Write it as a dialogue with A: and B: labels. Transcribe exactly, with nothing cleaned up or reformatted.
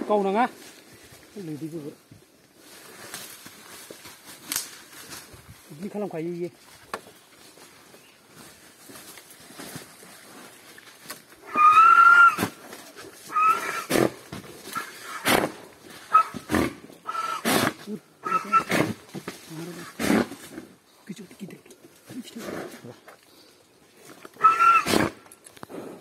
A: Câu nào á? Lười đi vừa. Đi khá làm cái gì? Cái chỗ kia.